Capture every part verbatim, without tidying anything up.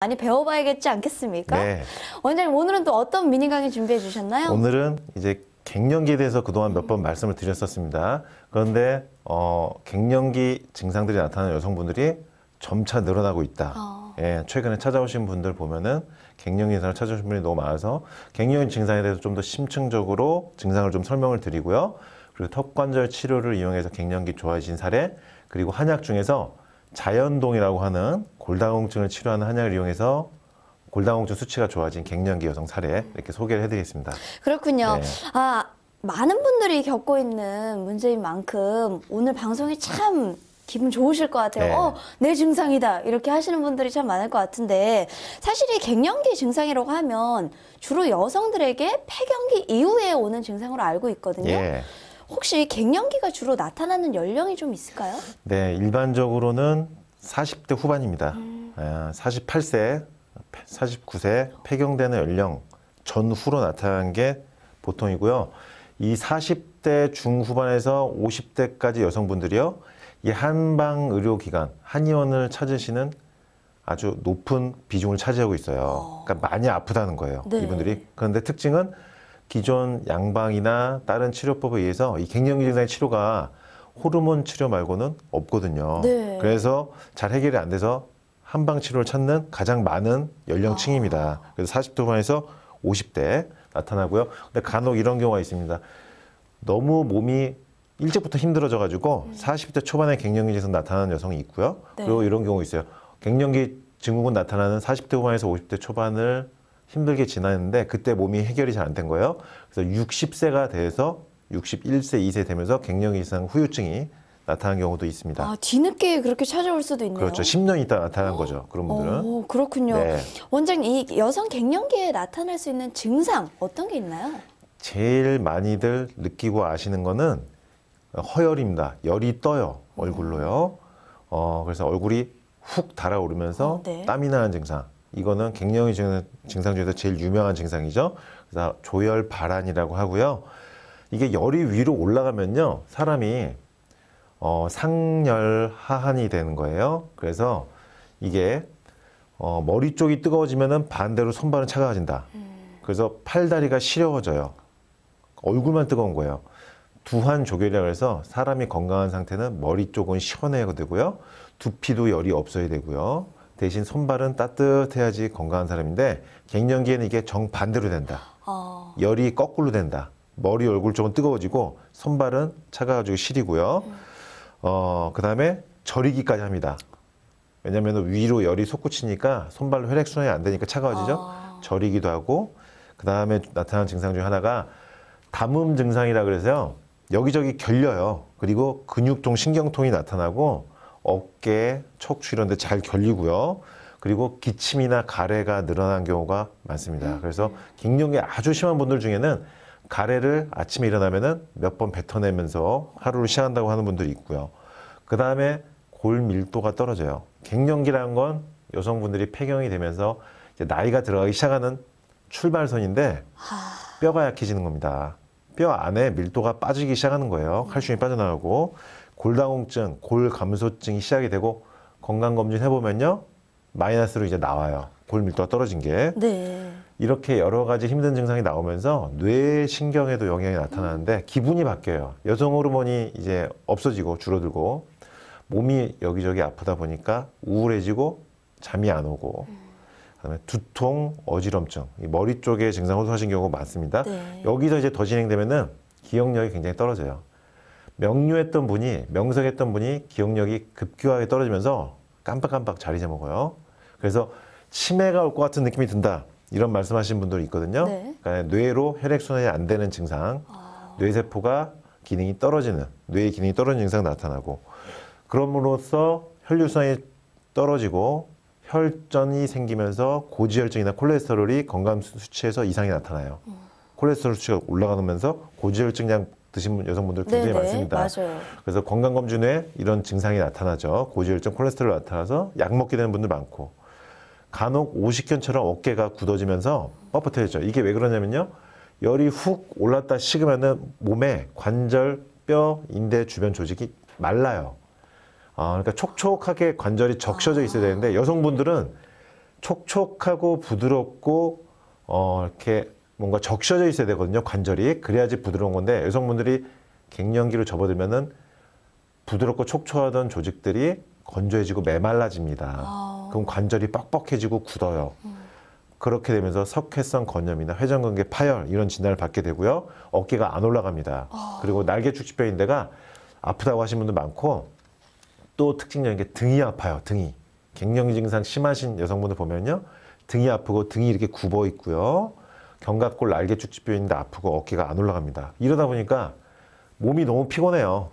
많이 배워봐야겠지 않겠습니까? 네. 원장님, 오늘은 또 어떤 미니 강의 준비해 주셨나요? 오늘은 이제 갱년기에 대해서 그동안 몇 번 말씀을 드렸었습니다. 그런데 어, 갱년기 증상들이 나타나는 여성분들이 점차 늘어나고 있다. 어. 예, 최근에 찾아오신 분들 보면은 갱년기 증상을 찾아오신 분이 너무 많아서 갱년기 증상에 대해서 좀 더 심층적으로 증상을 좀 설명을 드리고요. 그리고 턱관절 치료를 이용해서 갱년기 좋아지신 사례, 그리고 한약 중에서 자연동이라고 하는 골다공증을 치료하는 한약을 이용해서 골다공증 수치가 좋아진 갱년기 여성 사례 이렇게 소개를 해드리겠습니다. 그렇군요. 네. 아, 많은 분들이 겪고 있는 문제인 만큼 오늘 방송이 참 기분 좋으실 것 같아요. 네. 어, 내 증상이다. 이렇게 하시는 분들이 참 많을 것 같은데, 사실 이 갱년기 증상이라고 하면 주로 여성들에게 폐경기 이후에 오는 증상으로 알고 있거든요. 예. 혹시 갱년기가 주로 나타나는 연령이 좀 있을까요? 네, 일반적으로는 사십 대 후반입니다. 음. 아, 사십팔 세, 사십구 세 폐경되는 연령 전후로 나타나는 게 보통이고요. 이 사십 대 중후반에서 오십 대까지 여성분들이요, 이 한방의료기관, 한의원을 찾으시는 아주 높은 비중을 차지하고 있어요. 그러니까 많이 아프다는 거예요, 네. 이분들이. 그런데 특징은 기존 양방이나 다른 치료법에 의해서 이 갱년기 증상의 치료가 호르몬 치료 말고는 없거든요. 네. 그래서 잘 해결이 안 돼서 한방 치료를 찾는 가장 많은 연령층입니다. 아. 그래서 사십 대 후반에서 오십 대 나타나고요. 근데 간혹 이런 경우가 있습니다. 너무 몸이 일찍부터 힘들어져 가지고 음. 사십 대 초반에 갱년기 증상 나타나는 여성이 있고요. 네. 그리고 이런 경우 있어요. 갱년기 증후군 나타나는 사십 대 후반에서 오십 대 초반을 힘들게 지났는데 그때 몸이 해결이 잘 안 된 거예요. 그래서 육십 세가 돼서 육십일 세, 이 세 되면서 갱년기 증상 후유증이 나타나는 경우도 있습니다. 아, 뒤늦게 그렇게 찾아올 수도 있네요. 그렇죠. 십 년 있다 나타난 거죠. 그런 분들은. 오, 그렇군요. 네. 원장님, 이 여성 갱년기에 나타날 수 있는 증상 어떤 게 있나요? 제일 많이들 느끼고 아시는 거는 허열입니다. 열이 떠요. 얼굴로요. 어, 그래서 얼굴이 훅 달아오르면서 어, 네. 땀이 나는 증상. 이거는 갱년기 증상 중에서 제일 유명한 증상이죠. 그래서 조열발환이라고 하고요. 이게 열이 위로 올라가면요, 사람이 어, 상열하한이 되는 거예요. 그래서 이게 어, 머리 쪽이 뜨거워지면은 반대로 손발은 차가워진다. 음. 그래서 팔다리가 시려워져요. 얼굴만 뜨거운 거예요. 두한조결이라고 해서 사람이 건강한 상태는 머리 쪽은 시원해야 되고요. 두피도 열이 없어야 되고요. 대신 손발은 따뜻해야지 건강한 사람인데 갱년기에는 이게 정반대로 된다. 어. 열이 거꾸로 된다. 머리, 얼굴 쪽은 뜨거워지고 손발은 차가워지고 시리고요. 음. 어, 그 다음에 저리기까지 합니다. 왜냐하면 위로 열이 솟구치니까 손발로 혈액순환이 안 되니까 차가워지죠. 아. 저리기도 하고, 그 다음에 나타나는 증상 중 하나가 담음 증상이라 그래서요. 여기저기 결려요. 그리고 근육통, 신경통이 나타나고 어깨, 척추 이런 데 잘 결리고요. 그리고 기침이나 가래가 늘어난 경우가 많습니다. 그래서 갱년기 아주 심한 분들 중에는 가래를 아침에 일어나면은 몇 번 뱉어내면서 하루를 시작한다고 하는 분들이 있고요. 그 다음에 골 밀도가 떨어져요. 갱년기라는 건 여성분들이 폐경이 되면서 이제 나이가 들어가기 시작하는 출발선인데 뼈가 약해지는 겁니다. 뼈 안에 밀도가 빠지기 시작하는 거예요. 칼슘이 빠져나가고 골다공증, 골감소증이 시작이 되고 건강검진 해보면요, 마이너스로 이제 나와요. 골 밀도가 떨어진 게. 네. 이렇게 여러 가지 힘든 증상이 나오면서 뇌신경에도 영향이 나타나는데 기분이 바뀌어요. 여성 호르몬이 이제 없어지고 줄어들고 몸이 여기저기 아프다 보니까 우울해지고 잠이 안 오고 그다음에 두통, 어지럼증, 머리 쪽에 증상 호소하신 경우가 많습니다. 네. 여기서 이제 더 진행되면은 기억력이 굉장히 떨어져요. 명료했던 분이, 명석했던 분이 기억력이 급격하게 떨어지면서 깜빡깜빡 자리 잊어먹어요. 그래서 치매가 올 것 같은 느낌이 든다. 이런 말씀하신 분들이 있거든요. 네. 그러니까 뇌로 혈액순환이 안 되는 증상, 아. 뇌세포가 기능이 떨어지는, 뇌의 기능이 떨어지는 증상이 나타나고, 그럼으로써 혈류순환이 떨어지고 혈전이 생기면서 고지혈증이나 콜레스테롤이 건강 수치에서 이상이 나타나요. 음. 콜레스테롤 수치가 올라가면서 고지혈증약 드신 여성분들 굉장히 네네, 많습니다. 맞아요. 그래서 건강검진 후에 이런 증상이 나타나죠. 고지혈증, 콜레스테롤 나타나서 약 먹게 되는 분들 많고, 간혹 오십견처럼 어깨가 굳어지면서 뻣뻣해져. 이게 왜 그러냐면요, 열이 훅 올랐다 식으면은 몸에 관절, 뼈, 인대 주변 조직이 말라요. 아, 그러니까 촉촉하게 관절이 적셔져 있어야 되는데 여성분들은 촉촉하고 부드럽고 어, 이렇게 뭔가 적셔져 있어야 되거든요. 관절이. 그래야지 부드러운 건데 여성분들이 갱년기로 접어들면은 부드럽고 촉촉하던 조직들이 건조해지고 메말라집니다. 아. 그럼 관절이 뻑뻑해지고 굳어요. 음. 그렇게 되면서 석회성 건염이나 회전근개 파열 이런 진단을 받게 되고요. 어깨가 안 올라갑니다. 아. 그리고 날개 축지뼈인 데가 아프다고 하시는 분들 많고 또 특징적인 게 등이 아파요. 등이. 갱년기 증상 심하신 여성분들 보면요. 등이 아프고 등이 이렇게 굽어 있고요. 견갑골 날개 축지뼈인데 아프고 어깨가 안 올라갑니다. 이러다 보니까 몸이 너무 피곤해요.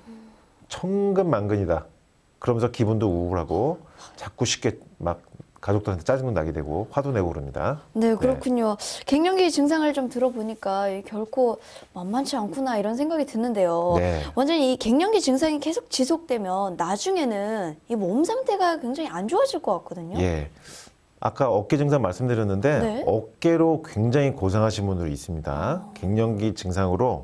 천근만근이다. 그러면서 기분도 우울하고 자꾸 쉽게 막 가족들한테 짜증도 나게 되고 화도 내고 그럽니다. 네, 그렇군요. 갱년기 증상을 좀 들어보니까 이게 결코 만만치 않구나 이런 생각이 드는데요. 네. 완전히 이 갱년기 증상이 계속 지속되면 나중에는 이 몸 상태가 굉장히 안 좋아질 것 같거든요. 예. 아까 어깨 증상 말씀드렸는데 네. 어깨로 굉장히 고생하신 분들이 있습니다. 어. 갱년기 증상으로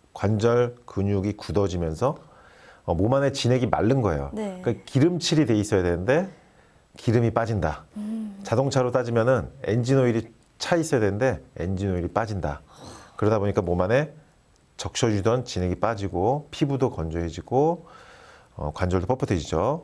관절 근육이 굳어지면서 어, 몸 안에 진액이 마른 거예요. 네. 그러니까 기름칠이 돼 있어야 되는데 기름이 빠진다. 음. 자동차로 따지면은 엔진 오일이 차 있어야 되는데 엔진 오일이 빠진다. 그러다 보니까 몸 안에 적셔주던 진액이 빠지고 피부도 건조해지고 어, 관절도 뻣뻣해지죠.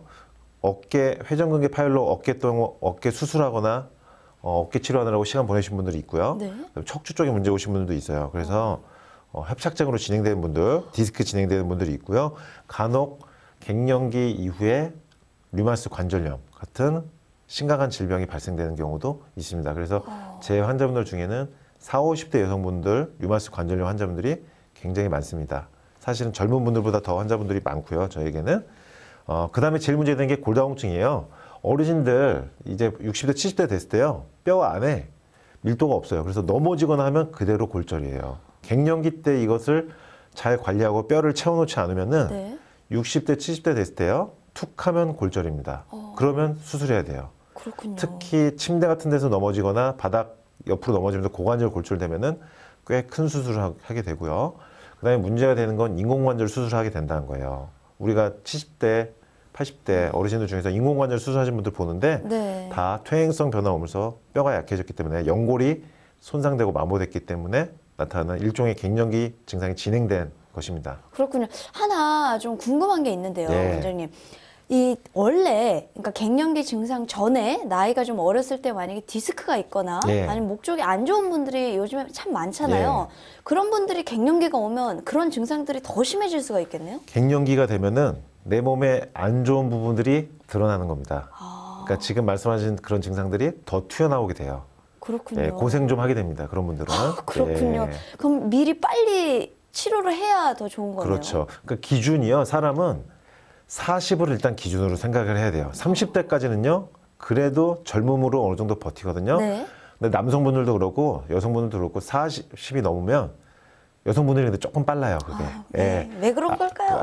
어깨 회전근개 파열로 어깨 동 어깨 수술하거나 어, 어깨 치료하느라고 시간 보내신 분들이 있고요. 네. 척추 쪽에 문제 오신 분들도 있어요. 그래서 어, 협착증으로 진행되는 분들, 디스크 진행되는 분들이 있고요. 간혹 갱년기 이후에 류마티스 관절염 같은 심각한 질병이 발생되는 경우도 있습니다. 그래서 어. 제 환자분들 중에는 사십, 오십 대 여성분들 류마티스 관절염 환자분들이 굉장히 많습니다. 사실은 젊은 분들보다 더 환자분들이 많고요. 저에게는. 어, 그 다음에 제일 문제되는 게 골다공증이에요. 어르신들 이제 육십 대, 칠십 대 됐을 때요. 뼈 안에 밀도가 없어요. 그래서 넘어지거나 하면 그대로 골절이에요. 갱년기 때 이것을 잘 관리하고 뼈를 채워놓지 않으면은 네. 육십 대, 칠십 대 됐을 때요. 툭 하면 골절입니다. 어. 그러면 수술해야 돼요. 그렇군요. 특히 침대 같은 데서 넘어지거나 바닥 옆으로 넘어지면서 고관절 골절되면은 꽤 큰 수술을 하- 하게 되고요. 그 다음에 문제가 되는 건 인공관절 수술을 하게 된다는 거예요. 우리가 칠십 대, 팔십 대 어르신들 중에서 인공관절 수술하신 분들 보는데 네. 다 퇴행성 변화 오면서 뼈가 약해졌기 때문에 연골이 손상되고 마모됐기 때문에 나타나는 일종의 갱년기 증상이 진행된 것입니다. 그렇군요. 하나 좀 궁금한 게 있는데요, 네. 원장님. 이 원래 그러니까 갱년기 증상 전에 나이가 좀 어렸을 때 만약에 디스크가 있거나 네. 아니면 목 쪽이 안 좋은 분들이 요즘에 참 많잖아요. 그런 분들이 갱년기가 오면 그런 증상들이 더 심해질 수가 있겠네요. 갱년기가 되면은 내 몸에 안 좋은 부분들이 드러나는 겁니다. 아, 그러니까 지금 말씀하신 그런 증상들이 더 튀어나오게 돼요. 그렇군요. 예, 고생 좀 하게 됩니다. 그런 분들은. 그렇군요. 예, 그럼 미리 빨리 치료를 해야 더 좋은 거네요. 그렇죠. 그러니까 기준이요. 사람은 사십을 일단 기준으로 생각을 해야 돼요. 삼십 대까지는요. 그래도 젊음으로 어느 정도 버티거든요. 네. 근데 남성분들도 그렇고 여성분들도 그렇고 사십이 넘으면 여성분들이 근데 조금 빨라요. 그게. 아, 네. 예. 왜 그런 걸까요?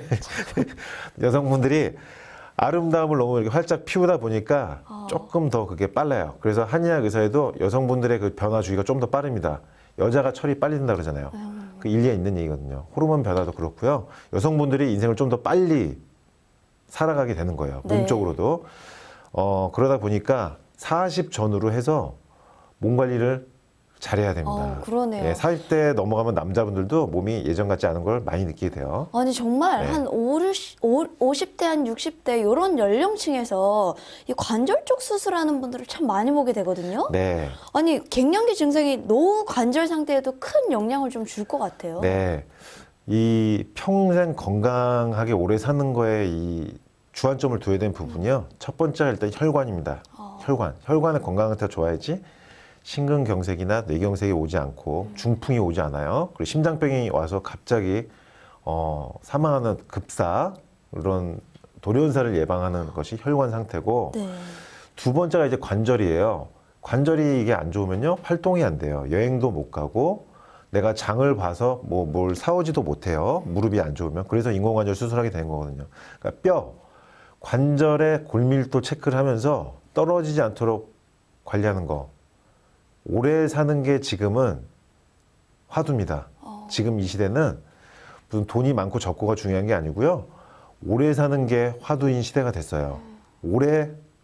여성분들이 아름다움을 너무 이렇게 활짝 피우다 보니까 어. 조금 더 그게 빨라요. 그래서 한의학 의사에도 여성분들의 그 변화 주기가 좀 더 빠릅니다. 여자가 철이 빨리 든다 그러잖아요. 음. 그 일리가 있는 얘기거든요. 호르몬 변화도 그렇고요. 여성분들이 인생을 좀 더 빨리 살아가게 되는 거예요. 네. 몸적으로도. 어, 그러다 보니까 사십 전후로 해서 몸 관리를 잘해야 됩니다. 어, 그러네요. 예, 사십 대 넘어가면 남자분들도 몸이 예전 같지 않은 걸 많이 느끼게 돼요. 아니 정말 네. 한 오십 대 한 육십 대 이런 연령층에서 이 관절 쪽 수술하는 분들을 참 많이 보게 되거든요. 네. 아니 갱년기 증상이 노후 관절 상태에도 큰 영향을 좀 줄 것 같아요. 네. 이 평생 건강하게 오래 사는 거에 이 주안점을 둬야 되는 부분이요. 첫 번째가 일단 혈관입니다. 어. 혈관. 혈관의 건강 상태가 좋아야지 심근경색이나 뇌경색이 오지 않고 중풍이 오지 않아요. 그리고 심장병이 와서 갑자기 어, 사망하는 급사 이런 돌연사를 예방하는 것이 혈관 상태고 네. 두 번째가 이제 관절이에요. 관절이 이게 안 좋으면요 활동이 안 돼요. 여행도 못 가고 내가 장을 봐서 뭐 뭘 사오지도 못해요. 무릎이 안 좋으면. 그래서 인공관절 수술하게 되는 거거든요. 그러니까 뼈 관절의 골밀도 체크를 하면서 떨어지지 않도록 관리하는 거. 오래 사는 게 지금은 화두입니다. 어. 지금 이 시대는 무슨 돈이 많고 적고가 중요한 게 아니고요. 오래 사는 게 화두인 시대가 됐어요. 오래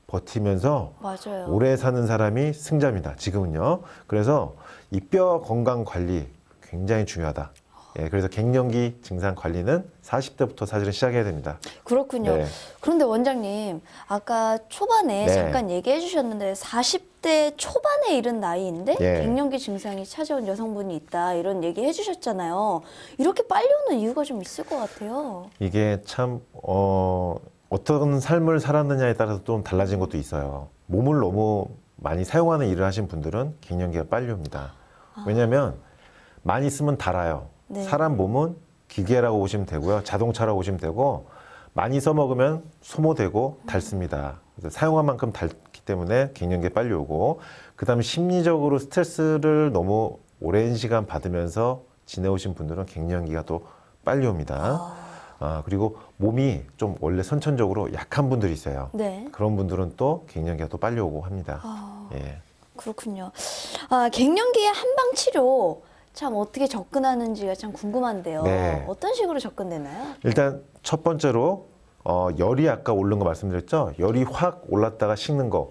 버티면서 맞아요. 오래 사는 사람이 승자입니다. 지금은요. 그래서 이 뼈 건강 관리 굉장히 중요하다. 예, 그래서 갱년기 증상 관리는 사십 대부터 사실은 시작해야 됩니다. 그렇군요. 네. 그런데 원장님, 아까 초반에 네. 잠깐 얘기해 주셨는데 사십 대 초반에 이른 나이인데 예. 갱년기 증상이 찾아온 여성분이 있다 이런 얘기 해주셨잖아요. 이렇게 빨리 오는 이유가 좀 있을 것 같아요. 이게 참 어, 어떤 삶을 살았느냐에 따라서 좀 달라진 것도 있어요. 몸을 너무 많이 사용하는 일을 하신 분들은 갱년기가 빨리 옵니다. 왜냐하면 많이 쓰면 달아요. 네. 사람 몸은 기계라고 보시면 되고요. 자동차라고 보시면 되고 많이 써먹으면 소모되고 닳습니다. 그래서 사용한 만큼 닳기 때문에 갱년기가 빨리 오고 그 다음에 심리적으로 스트레스를 너무 오랜 시간 받으면서 지내오신 분들은 갱년기가 또 빨리 옵니다. 아, 아, 그리고 몸이 좀 원래 선천적으로 약한 분들이 있어요. 네. 그런 분들은 또 갱년기가 또 빨리 오고 합니다. 아, 예. 그렇군요. 아, 갱년기의 한방 치료 참 어떻게 접근하는지가 참 궁금한데요. 네. 어떤 식으로 접근되나요? 일단 첫 번째로 어, 열이 아까 오른 거 말씀드렸죠. 열이 확 올랐다가 식는 거.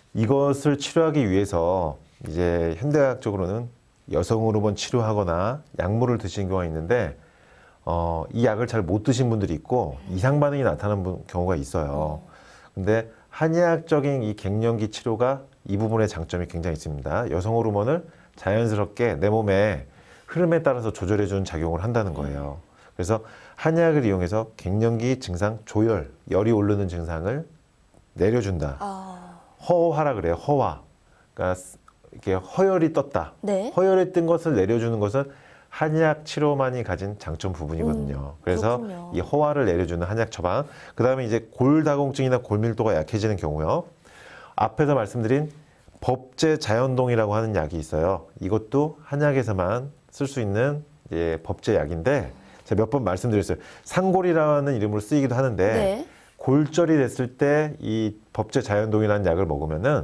이것을 치료하기 위해서 이제 현대의학적으로는 여성 호르몬 치료하거나 약물을 드시는 경우가 있는데 어, 이 약을 잘 못 드신 분들이 있고 이상 반응이 나타나는 분- 경우가 있어요. 근데 한의학적인 이 갱년기 치료가 이 부분의 장점이 굉장히 있습니다. 여성 호르몬을 자연스럽게 내 몸의 흐름에 따라서 조절해주는 작용을 한다는 거예요. 그래서 한약을 이용해서 갱년기 증상 조열, 열이 오르는 증상을 내려준다. 아, 허화라 그래요. 허화. 그러니까 이렇게 허열이 떴다. 네. 허열이 뜬 것을 내려주는 것은 한약 치료만이 가진 장점 부분이거든요. 음, 그래서 그렇군요. 이 허화를 내려주는 한약 처방. 그 다음에 이제 골다공증이나 골밀도가 약해지는 경우요. 앞에서 말씀드린 법제 자연동이라고 하는 약이 있어요. 이것도 한약에서만 쓸 수 있는 이제 법제 약인데 제가 몇 번 말씀드렸어요. 상골이라는 이름으로 쓰이기도 하는데 네. 골절이 됐을 때 이 법제 자연동이라는 약을 먹으면은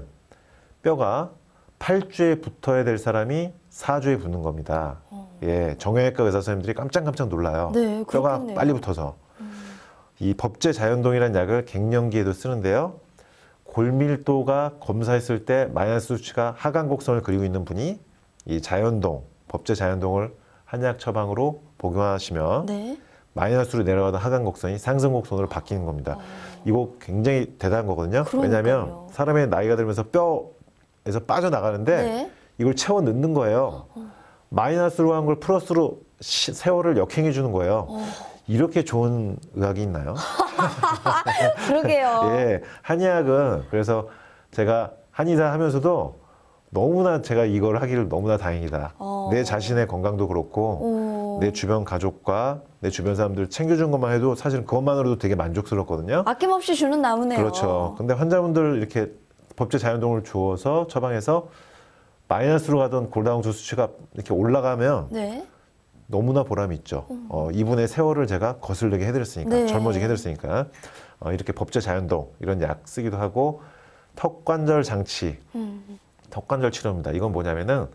뼈가 팔 주에 붙어야 될 사람이 사 주에 붙는 겁니다. 예, 정형외과 의사 선생님들이 깜짝깜짝 놀라요. 네, 뼈가 그렇겠네요. 빨리 붙어서. 이 법제 자연동이라는 약을 갱년기에도 쓰는데요. 골밀도가 검사했을 때 마이너스 수치가 하강 곡선을 그리고 있는 분이 이 자연동, 법제 자연동을 한약 처방으로 복용하시면 네. 마이너스로 내려가던 하강 곡선이 상승 곡선으로 바뀌는 겁니다. 이거 굉장히 대단한 거거든요. 그러니까요. 왜냐하면 사람의 나이가 들면서 뼈에서 빠져나가는데 네. 이걸 채워 넣는 거예요. 마이너스로 한 걸 플러스로 시- 세월을 역행해 주는 거예요. 어. 이렇게 좋은 의학이 있나요? 그러게요. 예, 한의학은 그래서 제가 한의사 하면서도 너무나 제가 이걸 하기를 너무나 다행이다. 어. 내 자신의 건강도 그렇고 오. 내 주변 가족과 내 주변 사람들 챙겨준 것만 해도 사실은 그것만으로도 되게 만족스럽거든요. 아낌없이 주는 나무네요. 그렇죠. 근데 환자분들 이렇게 법제 자연동을 주어서 처방해서 마이너스로 가던 골다공증 수치가 이렇게 올라가면 네. 너무나 보람이 있죠. 어, 이분의 세월을 제가 거슬리게 해드렸으니까, 네. 젊어지게 해드렸으니까 어, 이렇게 법제 자연동 이런 약 쓰기도 하고 턱관절 장치, 음. 턱관절 치료입니다. 이건 뭐냐면은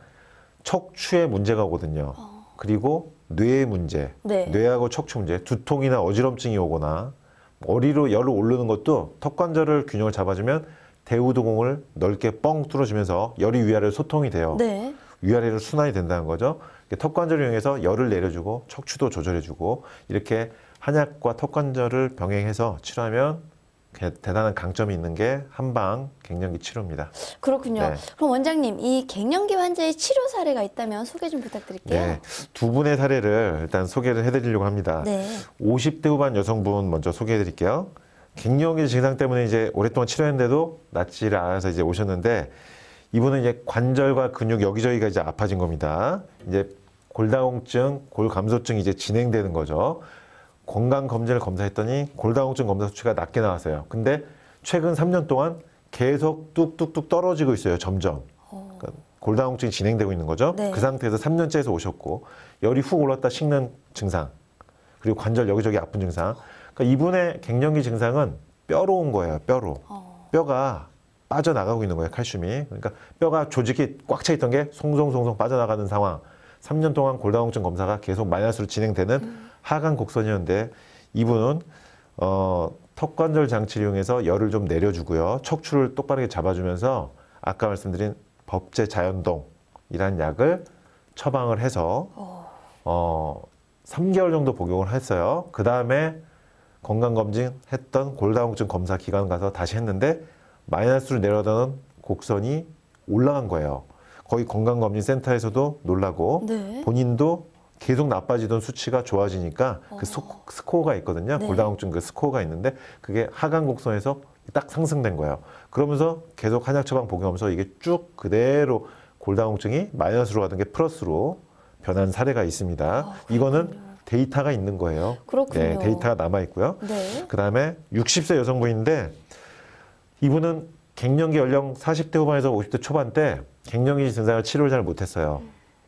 척추에 문제가 오거든요. 그리고 뇌의 문제, 네. 뇌하고 척추 문제, 두통이나 어지럼증이 오거나 머리로 열을 오르는 것도 턱관절을 균형을 잡아주면 대우두공을 넓게 뻥 뚫어주면서 열이 위아래로 소통이 돼요. 네. 위아래로 순환이 된다는 거죠. 턱관절을 이용해서 열을 내려주고 척추도 조절해주고 이렇게 한약과 턱관절을 병행해서 치료하면 대- 대단한 강점이 있는 게 한방 갱년기 치료입니다. 그렇군요. 네. 그럼 원장님, 이 갱년기 환자의 치료 사례가 있다면 소개 좀 부탁드릴게요. 네, 두 분의 사례를 일단 소개를 해드리려고 합니다. 네. 오십 대 후반 여성분 먼저 소개해드릴게요. 갱년기 증상 때문에 이제 오랫동안 치료했는데도 낫지를 않아서 이제 오셨는데 이분은 이제 관절과 근육 여기저기가 이제 아파진 겁니다. 이제 골다공증, 골감소증이 이제 진행되는 거죠. 건강 검진을 검사했더니 골다공증 검사 수치가 낮게 나왔어요. 근데 최근 삼 년 동안 계속 뚝뚝뚝 떨어지고 있어요. 점점. 그러니까 골다공증이 진행되고 있는 거죠. 네. 그 상태에서 삼 년째에서 오셨고 열이 훅 올랐다 식는 증상 그리고 관절 여기저기 아픈 증상. 그러니까 이분의 갱년기 증상은 뼈로 온 거예요. 뼈로. 어. 뼈가 빠져나가고 있는 거예요. 칼슘이. 그러니까 뼈가 조직이 꽉 차 있던 게 송송송송 빠져나가는 상황. 삼 년 동안 골다공증 검사가 계속 마이너스로 진행되는 하강 곡선이었는데 이분은 어, 턱관절 장치를 이용해서 열을 좀 내려주고요. 척추를 똑바르게 잡아주면서 아까 말씀드린 법제 자연동이라는 약을 처방을 해서 어, 삼 개월 정도 복용을 했어요. 그 다음에 건강검진 했던 골다공증 검사 기관 가서 다시 했는데 마이너스로 내려가던 곡선이 올라간 거예요. 거의 건강검진센터에서도 놀라고 네. 본인도 계속 나빠지던 수치가 좋아지니까 어. 그 스- 스코어가 있거든요. 네. 골다공증 그 스코어가 있는데 그게 하강 곡선에서 딱 상승된 거예요. 그러면서 계속 한약 처방 복용하면서 이게 쭉 그대로 골다공증이 마이너스로 가던 게 플러스로 변한 사례가 있습니다. 아, 이거는 데이터가 있는 거예요. 그렇군요. 네, 데이터가 남아 있고요. 네. 그다음에 육십 세 여성분인데 이분은 갱년기 연령 사십 대 후반에서 오십 대 초반 때 갱년기 증상을 치료를 잘 못했어요.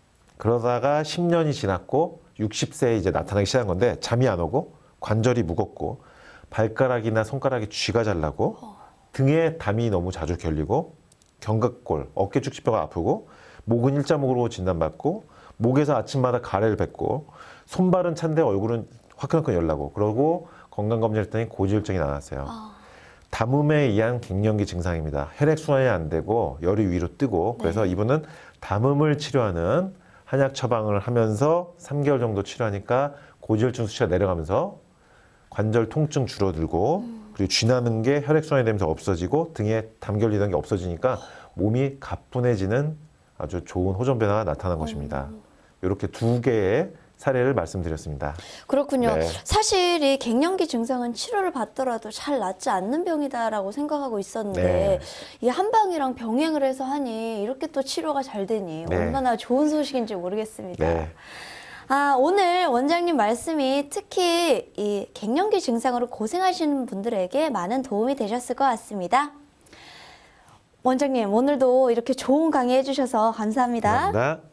그러다가 십 년이 지났고 육십 세에 이제 나타나기 시작한 건데 잠이 안 오고 관절이 무겁고 발가락이나 손가락에 쥐가 잘 나고 등에 담이 너무 자주 결리고 견갑골, 어깨 축지뼈가 아프고 목은 일자목으로 진단받고 목에서 아침마다 가래를 뱉고 손발은 찬데 얼굴은 화끈화끈 열나고 그러고 건강검진을 했더니 고지혈증이 나왔어요. 아, 담음에 의한 갱년기 증상입니다. 혈액순환이 안 되고 열이 위로 뜨고 그래서 네. 이분은 담음을 치료하는 한약 처방을 하면서 삼 개월 정도 치료하니까 고지혈증 수치가 내려가면서 관절 통증 줄어들고 그리고 쥐나는 게 혈액순환이 되면서 없어지고 등에 담 결리던 게 없어지니까 몸이 가뿐해지는 아주 좋은 호전 변화가 나타난 것입니다. 이렇게 두 개의 사례를 말씀드렸습니다. 그렇군요. 네. 사실 이 갱년기 증상은 치료를 받더라도 잘 낫지 않는 병이다라고 생각하고 있었는데 네. 이 한방이랑 병행을 해서 하니 이렇게 또 치료가 잘 되니 네. 얼마나 좋은 소식인지 모르겠습니다. 네. 아, 오늘 원장님 말씀이 특히 이 갱년기 증상으로 고생하시는 분들에게 많은 도움이 되셨을 것 같습니다. 원장님, 오늘도 이렇게 좋은 강의 해주셔서 감사합니다. 감사합니다.